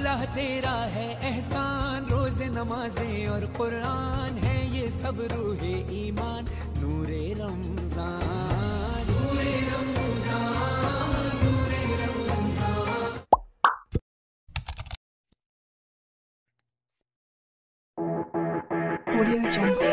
अल्लाह तेरा है एहसान, रोज़े नमाजें और कुरान है ये सब रूहे ईमान। नूरे रमज़ान, नूरे रमज़ान, नूरे Ramzan. Audio Jungle.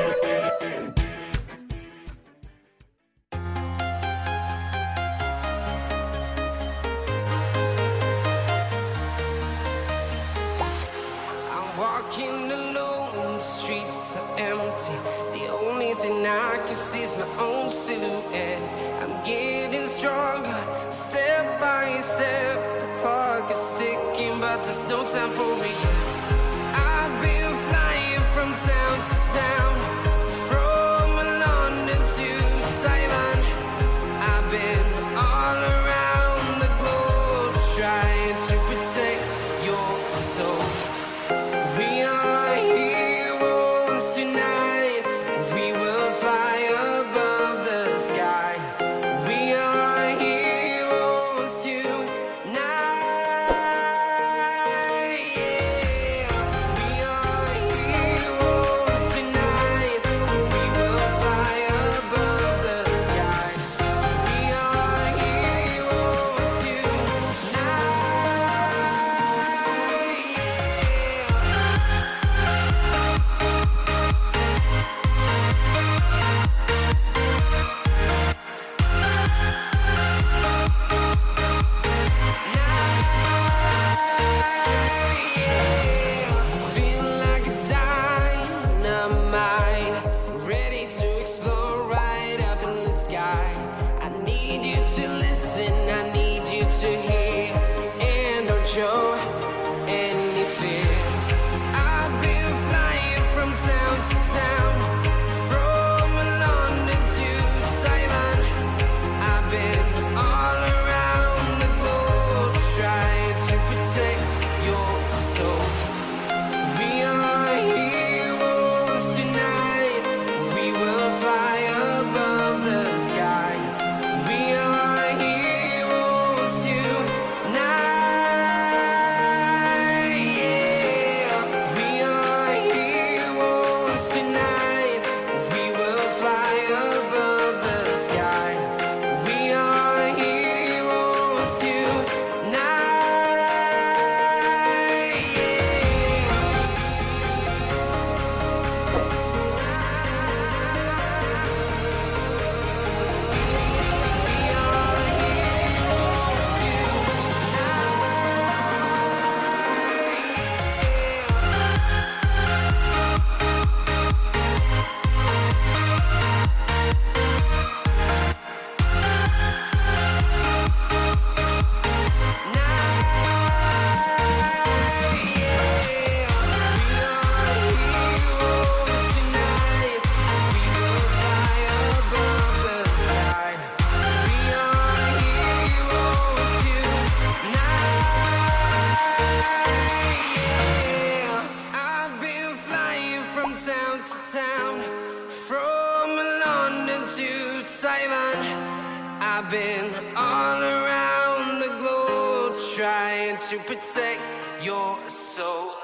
Walking alone, the streets are empty. The only thing I can see is my own silhouette. I'm getting stronger, step by step. The clock is ticking, but there's no time for regrets. I've been flying from town to town, from London to Taiwan. I've been all around the globe, trying to protect your soul. We are heroes tonight. We will fly above the sky. We are heroes tonight. Yeah. We are heroes tonight. We will fly above the sky. We are heroes tonight. Feel like a dynamite, ready to explode right up in the sky. I need you to listen, I need you to hear, and don't show any fear. I've been flying from town to town, from London to Taiwan. I've been all around the globe, trying to protect your soul. We are heroes tonight. We will fly above the sky. We are heroes tonight. Yeah. We are heroes tonight. We will fly above the sky. We are heroes tonight. Yeah. I've been flying from town to town, from London to Taiwan. I've been all around the globe, trying to protect your soul.